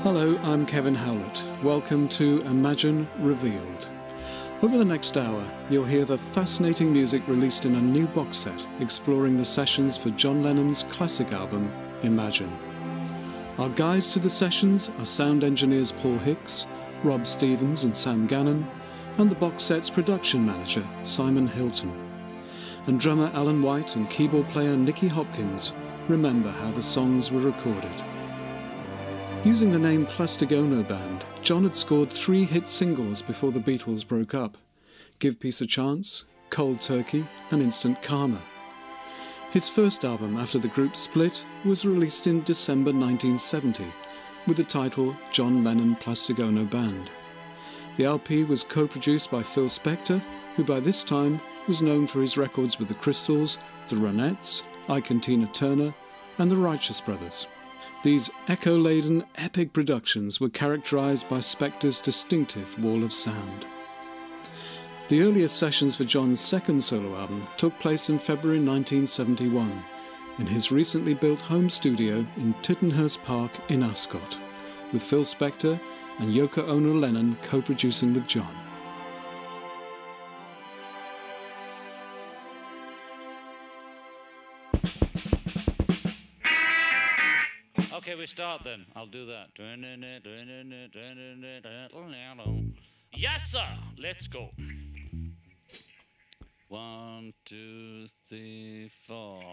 Hello, I'm Kevin Howlett. Welcome to Imagine Revealed. Over the next hour, you'll hear the fascinating music released in a new box set exploring the sessions for John Lennon's classic album, Imagine. Our guides to the sessions are sound engineers Paul Hicks, Rob Stevens and Sam Gannon, and the box set's production manager, Simon Hilton. And drummer Alan White and keyboard player Nicky Hopkins remember how the songs were recorded. Using the name Plastic Ono Band, John had scored 3 hit singles before the Beatles broke up: Give Peace a Chance, Cold Turkey and Instant Karma. His first album after the group split was released in December 1970 with the title John Lennon Plastic Ono Band. The LP was co-produced by Phil Spector, who by this time was known for his records with the Crystals, the Ronettes, Ike and Tina Turner and the Righteous Brothers. These echo-laden, epic productions were characterized by Spector's distinctive wall of sound. The earliest sessions for John's second solo album took place in February 1971 in his recently built home studio in Tittenhurst Park in Ascot, with Phil Spector and Yoko Ono Lennon co-producing with John. Okay, we start then. I'll do that. Yes, sir. Let's go. 1, 2, 3, 4.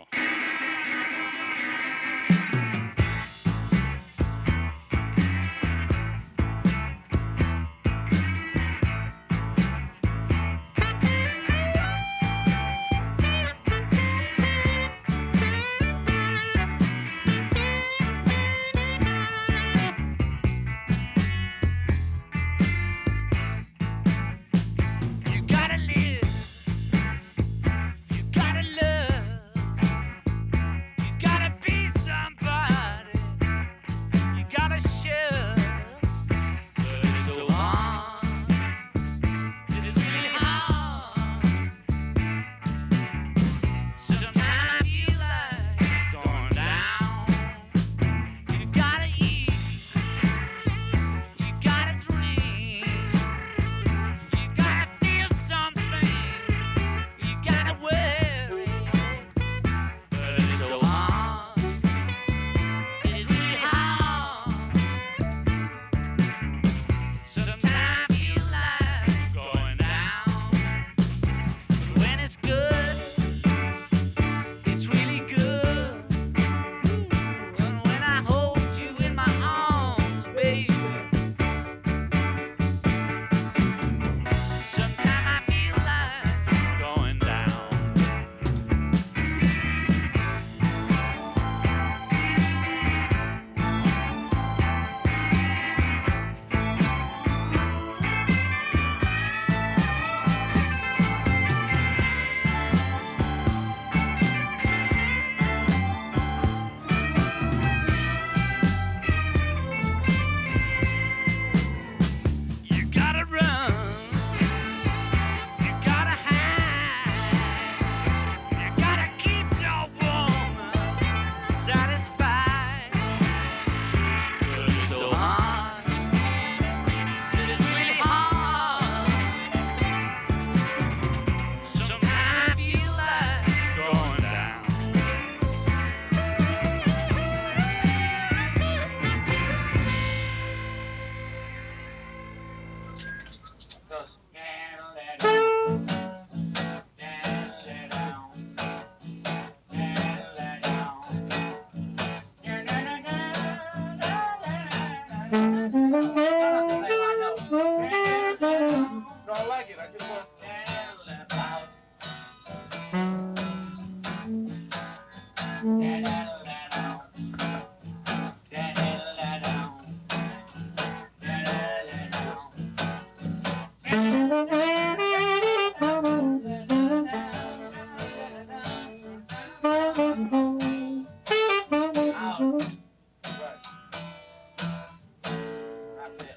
Pizza!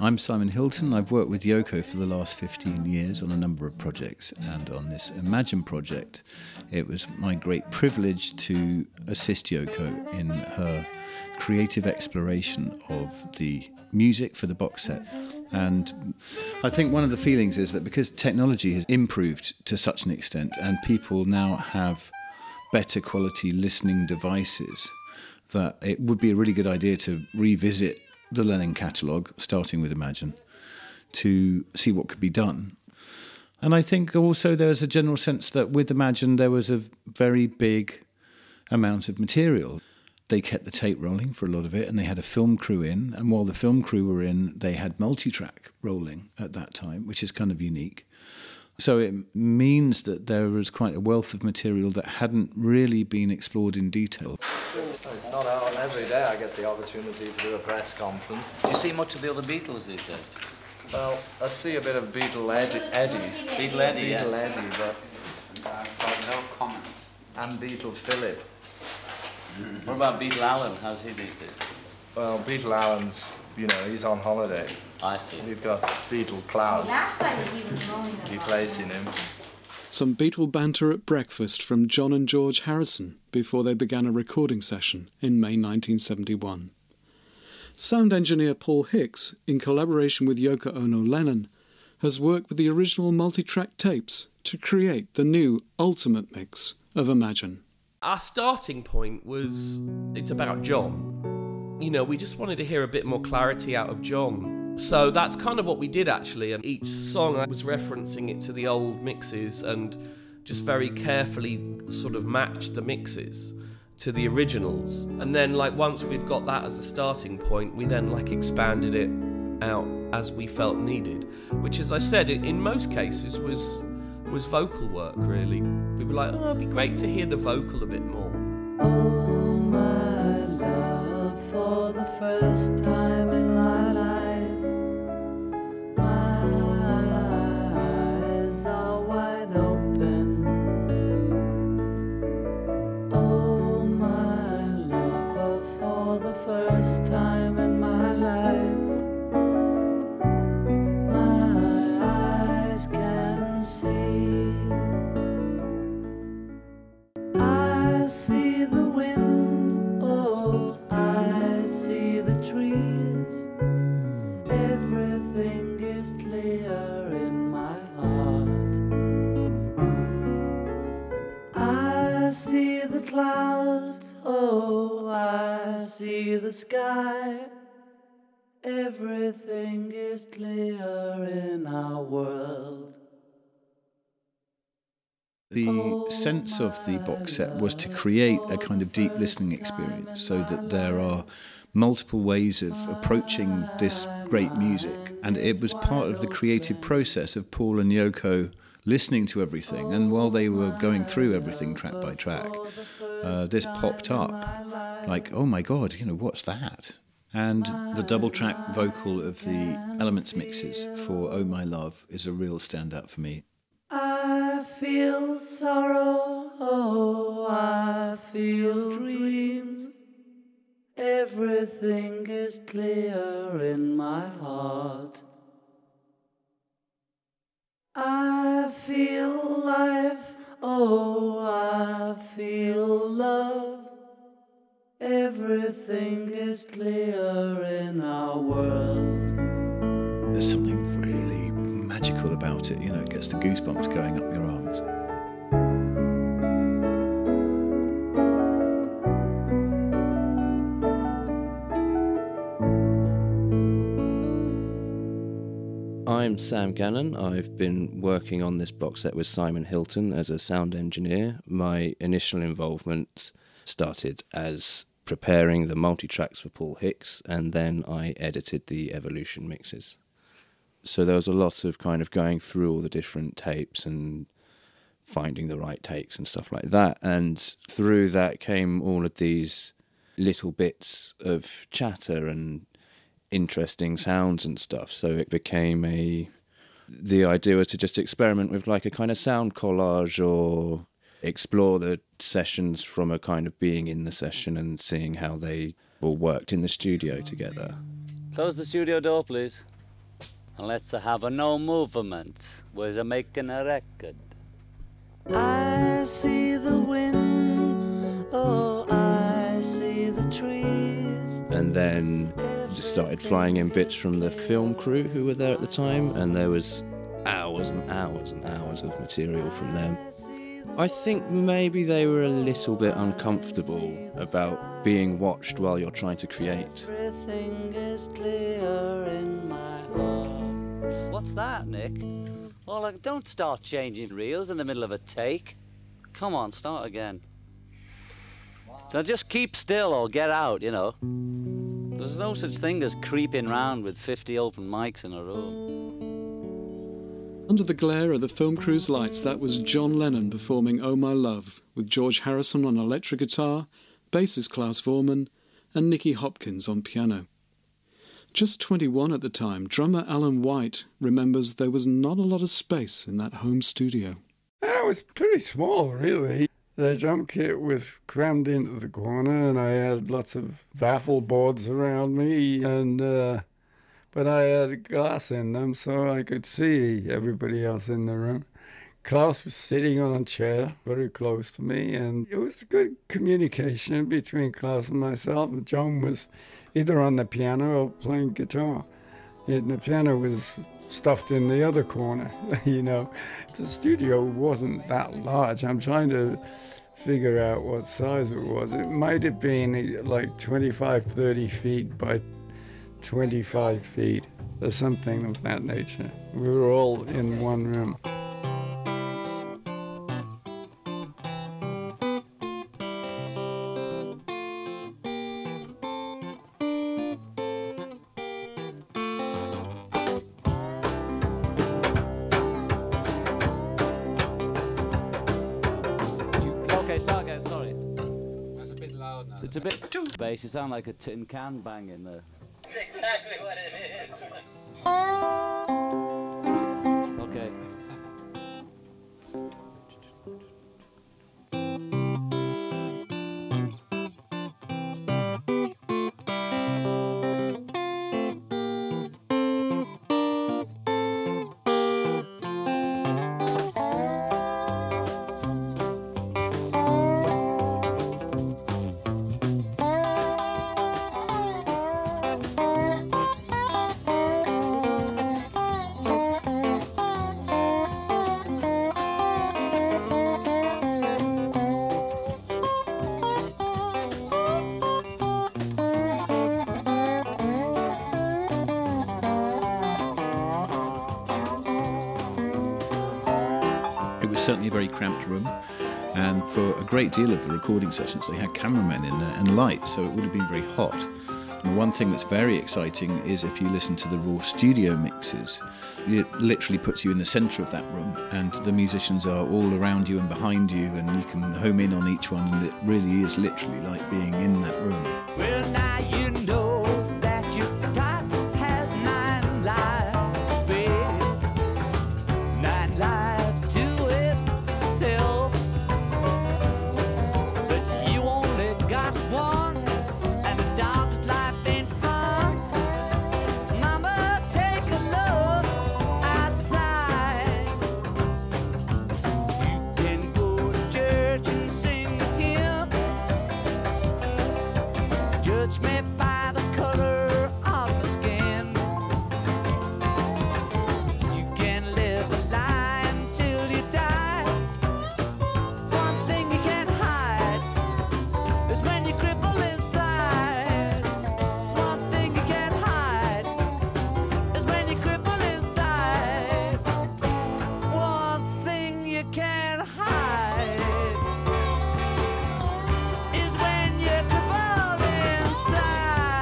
I'm Simon Hilton. I've worked with Yoko for the last 15 years on a number of projects, and on this Imagine project, it was my great privilege to assist Yoko in her creative exploration of the music for the box set. And I think one of the feelings is that because technology has improved to such an extent and people now have better quality listening devices, that it would be a really good idea to revisit the Lennon catalogue, starting with Imagine, to see what could be done. And I think also there's a general sense that with Imagine there was a very big amount of material. They kept the tape rolling for a lot of it, and they had a film crew in, and while the film crew were in, they had multi-track rolling at that time, which is kind of unique. So it means that there was quite a wealth of material that hadn't really been explored in detail. It's not out every day I get the opportunity to do a press conference. Do you see much of the other Beatles these days? Well, I see a bit of Beatle Eddie. Beatle Eddie, yeah. Beatle Eddie, but... I've got no comment. And Beatle Philip. What about Beatle Alan? How's he these days? Well, Beatle Allen's, he's on holiday. I see. We've got Beatle Klaus replacing him. Some Beatle banter at breakfast from John and George Harrison before they began a recording session in May 1971. Sound engineer Paul Hicks, in collaboration with Yoko Ono Lennon, has worked with the original multi-track tapes to create the new ultimate mix of Imagine. Our starting point was, it's about John. We just wanted to hear a bit more clarity out of John. So that's kind of what we did, actually. And each song, I was referencing it to the old mixes and just very carefully sort of matched the mixes to the originals. And then, once we'd got that as a starting point, we then, expanded it out as we felt needed. Which, as I said, in most cases was vocal work, really. We were like, it'd be great to hear the vocal a bit more. Oh, my love, for the first time in my life, my eyes are wide open. Oh, my lover, for the first time in my life, my eyes can see. I see the wind, oh, I see the trees. Everything is clear in my heart. I see the clouds, oh, I see the sky. Everything is clear in our world. The sense of the box set was to create a kind of deep listening experience so that there are multiple ways of approaching this great music. And it was part of the creative process of Paul and Yoko listening to everything. And while they were going through everything track by track, this popped up like, oh my God, what's that? And the double track vocal of the Elements mixes for Oh My Love is a real standout for me. I feel sorrow, oh, I feel dreams. Everything is clear in my heart. I feel life, oh, I feel love. Everything is clear in our world. There's something really magical about it, it gets the goosebumps going up your arms. I'm Sam Gannon. I've been working on this box set with Simon Hilton as a sound engineer. My initial involvement started as preparing the multi-tracks for Paul Hicks, and then I edited the Evolution mixes. So there was a lot of kind of going through all the different tapes and finding the right takes and stuff like that. And through that came all of these little bits of chatter and interesting sounds and stuff. So it became the idea was to just experiment with like a kind of sound collage or explore the sessions from a kind of being in the session and seeing how they all worked in the studio together. Close the studio door, please. And let's have a no movement. We're making a record. I see the wind, oh, I see the trees. And then just started flying in bits from the film crew who were there at the time, and there was hours and hours and hours of material from them. I think maybe they were a little bit uncomfortable about being watched while you're trying to create. Everything is clear in my heart. What's that, Nick? Oh, like, don't start changing reels in the middle of a take. Come on, start again. Now just keep still or get out, you know. There's no such thing as creeping round with 50 open mics in a room. Under the glare of the film crew's lights, that was John Lennon performing Oh My Love, with George Harrison on electric guitar, bassist Klaus Voormann, and Nicky Hopkins on piano. Just 21 at the time, drummer Alan White remembers there was not a lot of space in that home studio. It was pretty small, really. The drum kit was crammed into the corner, and I had lots of baffle boards around me, and but I had glass in them so I could see everybody else in the room. Klaus was sitting on a chair very close to me, and it was good communication between Klaus and myself. And John was either on the piano or playing guitar. And the piano was stuffed in the other corner, you know. The studio wasn't that large. I'm trying to figure out what size it was. It might have been like 25, 30 feet by 25 feet or something of that nature. We were all in one room. Okay, start again, sorry. That's a bit loud now. It's a bit too bass. You sound like a tin can banging there. That's exactly what it is. Okay. Certainly a very cramped room, and for a great deal of the recording sessions they had cameramen in there and lights, so it would have been very hot. And one thing that's very exciting is if you listen to the raw studio mixes, it literally puts you in the centre of that room, and the musicians are all around you and behind you, and you can home in on each one, and it really is literally like being in that room. Well, now you know that your clock has 9 lives, baby. 9 lives to itself. But you only got one, and a dog's life ain't fun. Mama, take a look outside. You can go to church and sing a hymn. Judge me by the color of the skin. You can live a lie until you die. One thing you can't hide is when you cripple inside. One thing you can't hide is when you cripple inside. One thing you can't hide is when you cripple inside.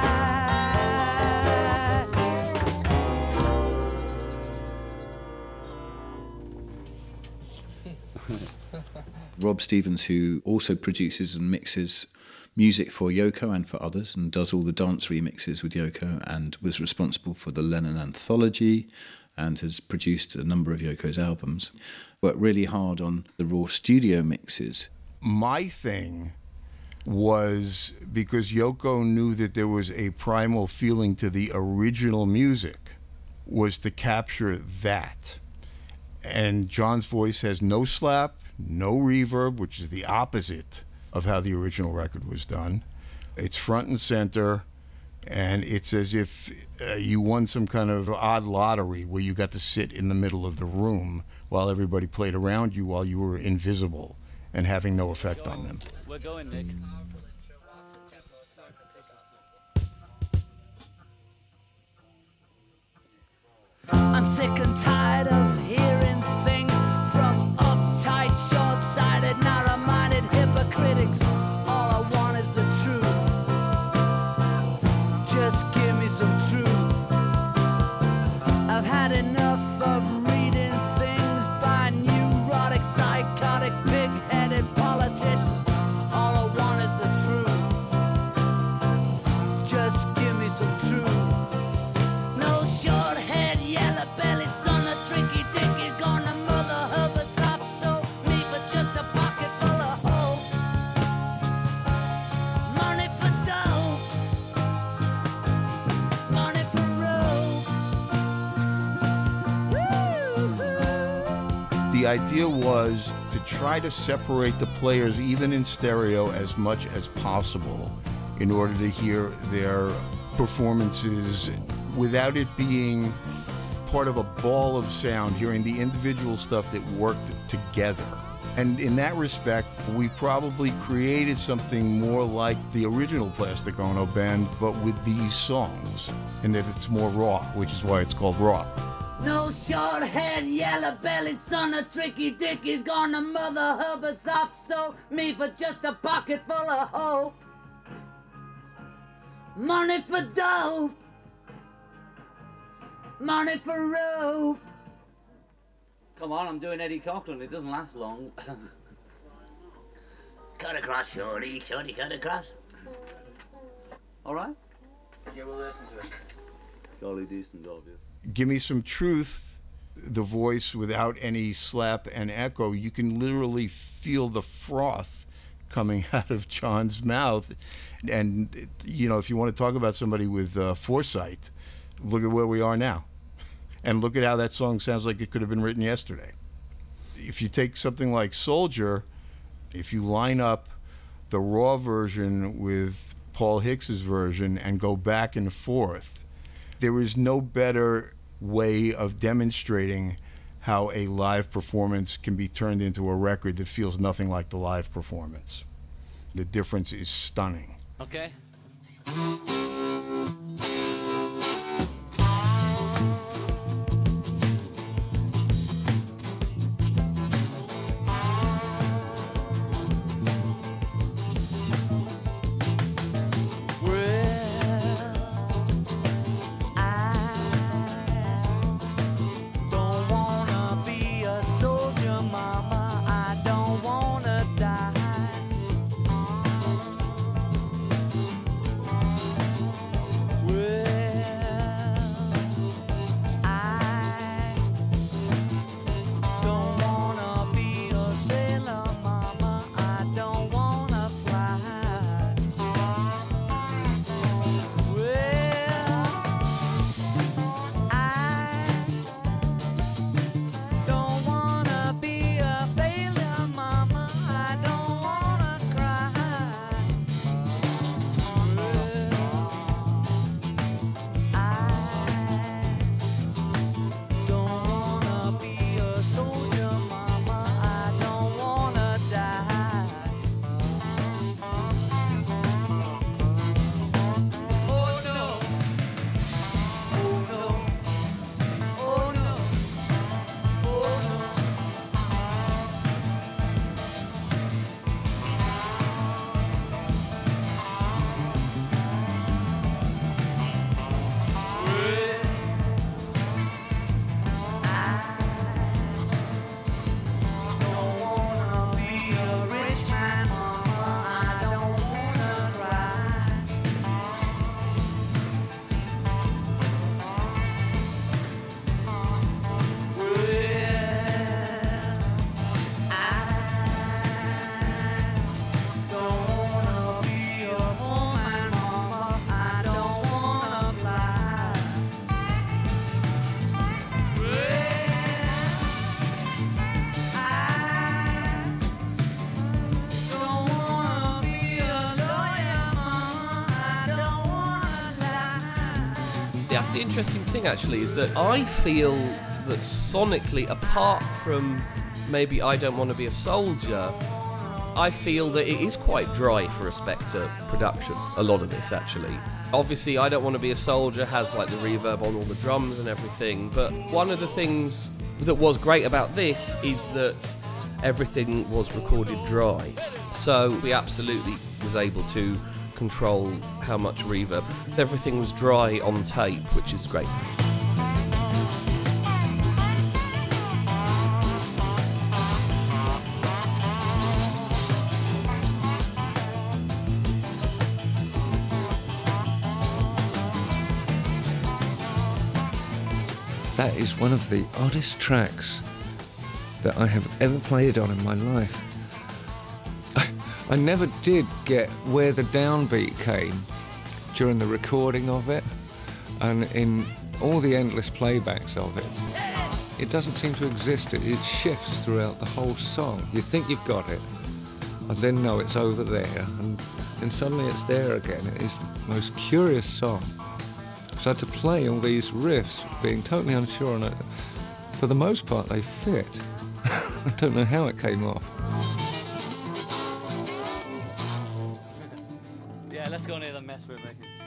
Rob Stevens, who also produces and mixes music for Yoko and for others, and does all the dance remixes with Yoko, and was responsible for the Lennon Anthology and has produced a number of Yoko's albums, worked really hard on the raw studio mixes. My thing was, because Yoko knew that there was a primal feeling to the original music, was to capture that. And John's voice has no slap, no reverb, which is the opposite of how the original record was done. It's front and center, and it's as if you won some kind of odd lottery where you got to sit in the middle of the room while everybody played around you while you were invisible and having no effect on them. We're going, Nick. I'm sick and tired of hearing things from uptight, short-sighted, narrow-minded hypocritics. All I want is the truth. Just give me some truth. I've had enough of reading things by neurotic, psychotic, pig-headed politicians. All I want is the truth. Just give me some truth. No short-head, yellow-bellied son of tricky dicky's gonna mother Herbert's off, so me for just a pocket full of hope. Money for dope, money for rope. The idea was to try to separate the players, even in stereo, as much as possible in order to hear their performances without it being part of a ball of sound, hearing the individual stuff that worked together. And in that respect, we probably created something more like the original Plastic Ono Band, but with these songs, in that it's more raw, which is why it's called Raw. No short-haired, yellow-bellied son of tricky dicky's gonna mother Herbert's off, so me for just a pocket full of hope. Money for dope, money for rope. Come on, I'm doing Eddie Cochran. It doesn't last long. Cut across, shorty, shorty, cut across. All right? Yeah, we'll listen to it. Jolly decent of you. Give Me Some Truth, the voice without any slap and echo, you can literally feel the froth coming out of John's mouth. And, you know, if you want to talk about somebody with foresight, look at where we are now. And look at how that song sounds like it could have been written yesterday. If you take something like Soldier, if you line up the raw version with Paul Hicks's version and go back and forth, there is no better way of demonstrating how a live performance can be turned into a record that feels nothing like the live performance. The difference is stunning. Okay. That's the interesting thing, actually, is that I feel that sonically, apart from maybe I Don't Want to Be a Soldier, I feel that it is quite dry for a Spector production, a lot of this, actually. Obviously, I Don't Want to Be a Soldier has like the reverb on all the drums and everything, but one of the things that was great about this is that everything was recorded dry. So we absolutely was able to control how much reverb. Everything was dry on tape, which is great. That is one of the oddest tracks that I have ever played on in my life. I never did get where the downbeat came during the recording of it, and in all the endless playbacks of it. It doesn't seem to exist. It shifts throughout the whole song. You think you've got it, and then no, it's over there, and then suddenly it's there again. It is the most curious song. So to play all these riffs, being totally unsure, and for the most part they fit. I don't know how it came off. Yeah, let's go near the mess we're making.